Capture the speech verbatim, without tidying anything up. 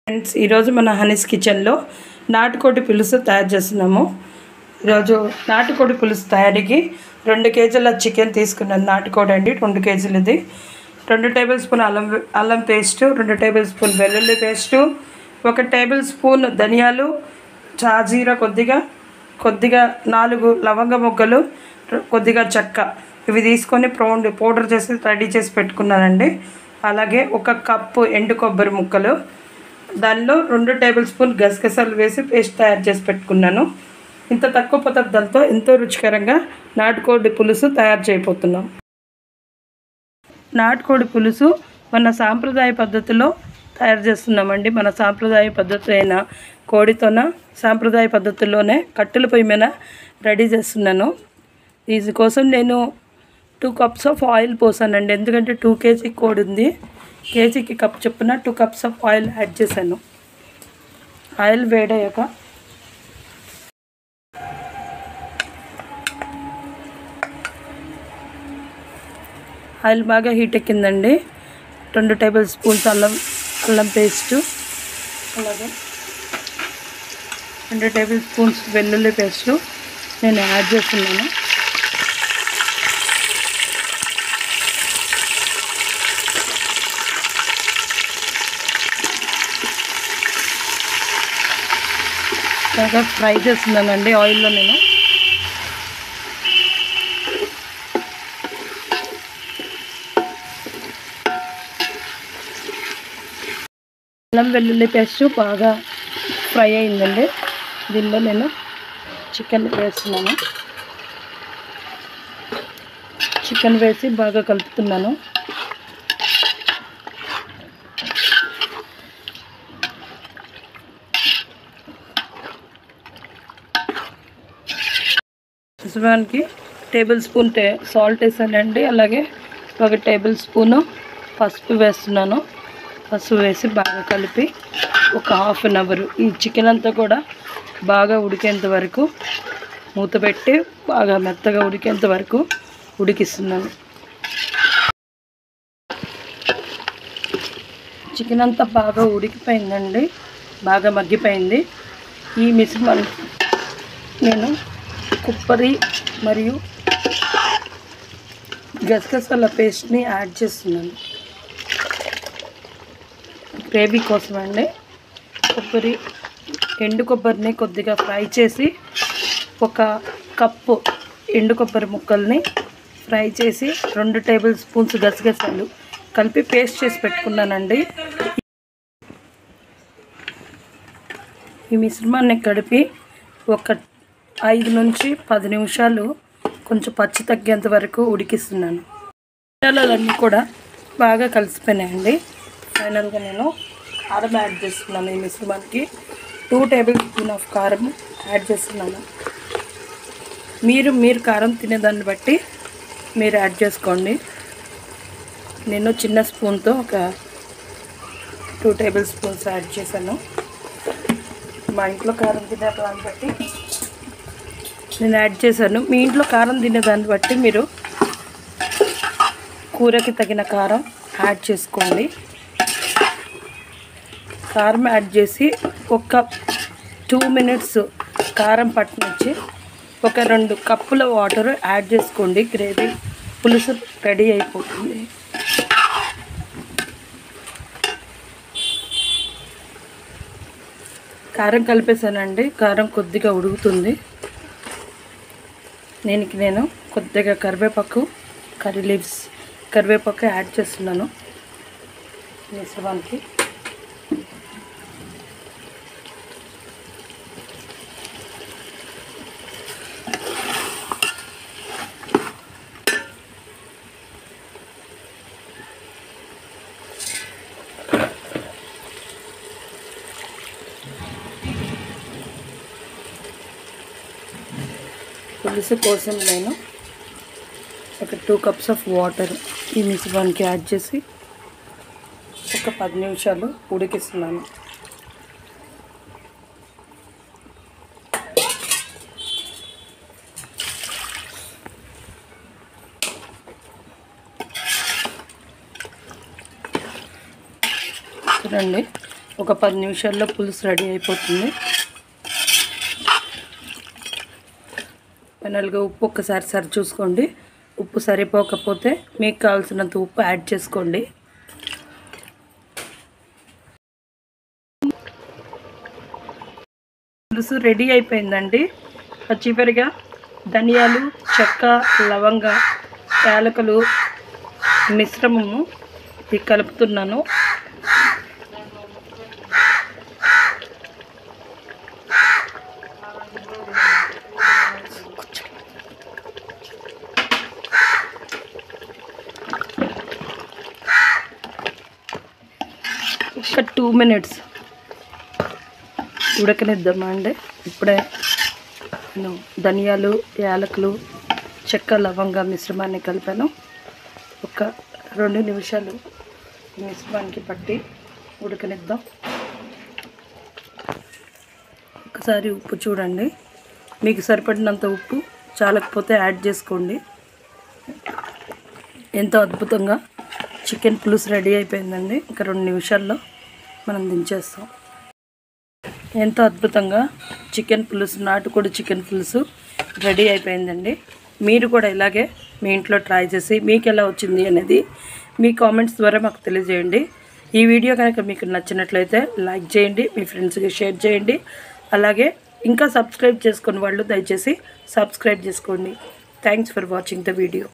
Friends, ఈరోజు మన Honey's కిచెన్లో నాటుకోడి పులుసు తయారు చేస్తున్నాము. ఈరోజు నాటుకోడి పులుసు తయారీకి రెండు కేజీల చికెన్ తీసుకున్నాను. నాటుకోడి అండి, రెండు కేజీలు. ఇది రెండు టేబుల్ స్పూన్ అల్లం అల్లం పేస్టు, రెండు టేబుల్ స్పూన్ వెల్లుల్లి పేస్టు, ఒక టేబుల్ స్పూన్ ధనియాలు, చాజీరా కొద్దిగా కొద్దిగా నాలుగు లవంగ మొగ్గలు, కొద్దిగా చెక్క, ఇవి తీసుకొని పౌండ్ పౌడర్ చేసి రెడీ చేసి పెట్టుకున్నానండి. అలాగే ఒక కప్పు ఎండు కొబ్బరి ముక్కలు, దానిలో రెండు టేబుల్ స్పూన్ గసగసాలు వేసి పేస్ట్ తయారు చేసి పెట్టుకున్నాను. ఇంత తక్కువ పదార్థాలతో ఎంతో రుచికరంగా నాటుకోడి పులుసు తయారు చేయబోతున్నాం. నాటుకోడి పులుసు మన సాంప్రదాయ పద్ధతిలో తయారు చేస్తున్నామండి. మన సాంప్రదాయ పద్ధతి అయిన కోడితోన సాంప్రదాయ పద్ధతిలోనే కట్టెల పొయ్యి మీద రెడీ చేస్తున్నాను. దీనికోసం నేను టూ కప్స్ ఆఫ్ ఆయిల్ పోసానండి. ఎందుకంటే టూ కేజీ కోడి ఉంది, కేజీకి కప్ చొప్పున two cups of oil add చేశాను. ఆయిల్ వేడయ్యాక ఆయిల్ బాగా హీట్ ఎక్కిందండి. రెండు టేబుల్ స్పూన్స్ అల్లం అల్లం పేస్టు, అలాగే రెండు టేబుల్ స్పూన్స్ వెల్లుల్లి పేస్టు నేను యాడ్ చేస్తున్నాను. బాగా ఫ్రై చేస్తున్నానండి ఆయిల్లో. నేను అల్లం వెల్లుల్లి పేస్ట్ బాగా ఫ్రై అయిందండి. దీనిలో నేను చికెన్ వేస్తున్నాను. చికెన్ వేసి బాగా కలుపుతున్నాను. దానికి టేబుల్ స్పూన్ టే సాల్ట్ వేసానండి. అలాగే ఒక టేబుల్ స్పూను పసుపు వేస్తున్నాను. పసుపు వేసి బాగా కలిపి ఒక హాఫ్ అన్ అవర్ ఈ చికెన్ అంతా కూడా బాగా ఉడికేంత వరకు మూత పెట్టి బాగా మెత్తగా ఉడికేంత వరకు ఉడికిస్తున్నాను. చికెన్ అంతా బాగా ఉడికిపోయిందండి, బాగా మగ్గిపోయింది. ఈ మిశ్రమాన్ని నేను కొబ్బరి మరియు గసగసాల పేస్ట్ని యాడ్ చేస్తున్నాను గ్రేవీ కోసం అండి. కొబ్బరి ఎండు కొబ్బరిని కొద్దిగా ఫ్రై చేసి ఒక కప్పు ఎండు కొబ్బరి ముక్కల్ని ఫ్రై చేసి రెండు టేబుల్ స్పూన్స్ గసగసాలు కలిపి పేస్ట్ చేసి పెట్టుకున్నానండి. ఈ మిశ్రమాన్ని కలిపి ఒక ఐదు నుంచి పది నిమిషాలు కొంచెం పచ్చి తగ్గేంత వరకు ఉడికిస్తున్నాను. మసాలాలన్నీ కూడా బాగా కలిసిపోయినాయండి. ఫైనల్గా నేను కారం యాడ్ చేస్తున్నాను. ఈ మిశ్రమానికి టూ టేబుల్ స్పూన్ ఆఫ్ కారం యాడ్ చేస్తున్నాను. మీరు మీరు కారం తినేదాన్ని బట్టి మీరు యాడ్ చేసుకోండి. నేను చిన్న స్పూన్తో ఒక టూ టేబుల్ స్పూన్స్ యాడ్ చేశాను. మా ఇంట్లో కారం తినే దాన్ని బట్టి నేను యాడ్ చేశాను. మీ ఇంట్లో కారం తినేదాన్ని బట్టి మీరు కూరకి తగిన కారం యాడ్ చేసుకోండి. కారం యాడ్ చేసి ఒక టూ మినిట్స్ కారం పట్టనిచ్చి ఒక రెండు కప్పుల వాటర్ యాడ్ చేసుకోండి. గ్రేవీ పులుసు రెడీ అయిపోతుంది. కారం కలిపేసానండి. కారం కొద్దిగా ఉడుకుతుంది. దీనికి నేను కొద్దిగా కరివేపాకు, కర్రీ లీవ్స్ కరివేపాకు యాడ్ చేస్తున్నాను మిశ్రమానికి. పులుసు కోసం నేను ఒక టూ కప్స్ ఆఫ్ వాటర్ ఈ మిశ్రమానికి యాడ్ చేసి ఒక పది నిమిషాలు ఉడికిస్తున్నాను. చూడండి ఒక పది నిమిషాల్లో పులుసు రెడీ అయిపోతుంది. ఫైనల్గా ఉప్పు ఒక్కసారి సరి చూసుకోండి. ఉప్పు సరిపోకపోతే మీకు కావాల్సినంత ఉప్పు యాడ్ చేసుకోండి. పులుసు రెడీ అయిపోయిందండి. చివరిగా ధనియాలు, చెక్క, లవంగ, యాలకులు మిశ్రమము ఇది కలుపుతున్నాను. ఒక టూ మినిట్స్ ఉడకనిద్దామా అండి. ఇప్పుడే నేను ధనియాలు, యాలకులు, చెక్క, లవంగా మిశ్రమాన్ని కలిపాను. ఒక రెండు నిమిషాలు మిశ్రమానికి పట్టి ఉడకనిద్దాం. ఒకసారి ఉప్పు చూడండి, మీకు సరిపడినంత ఉప్పు, చాలకపోతే యాడ్ చేసుకోండి. ఎంతో అద్భుతంగా చికెన్ పులుసు రెడీ అయిపోయిందండి. ఇంకా రెండు నిమిషాల్లో మనం దించేస్తాం. ఎంతో అద్భుతంగా చికెన్ పులుసు, నాటుకోడి చికెన్ పులుసు రెడీ అయిపోయిందండి. మీరు కూడా ఇలాగే మీ ఇంట్లో ట్రై చేసి మీకు ఎలా వచ్చింది అనేది మీ కామెంట్స్ ద్వారా మాకు తెలియజేయండి. ఈ వీడియో కనుక మీకు నచ్చినట్లయితే లైక్ చేయండి, మీ ఫ్రెండ్స్కి షేర్ చేయండి. అలాగే ఇంకా సబ్స్క్రైబ్ చేసుకుని వాళ్ళు దయచేసి సబ్స్క్రైబ్ చేసుకోండి. Thanks for watching the video.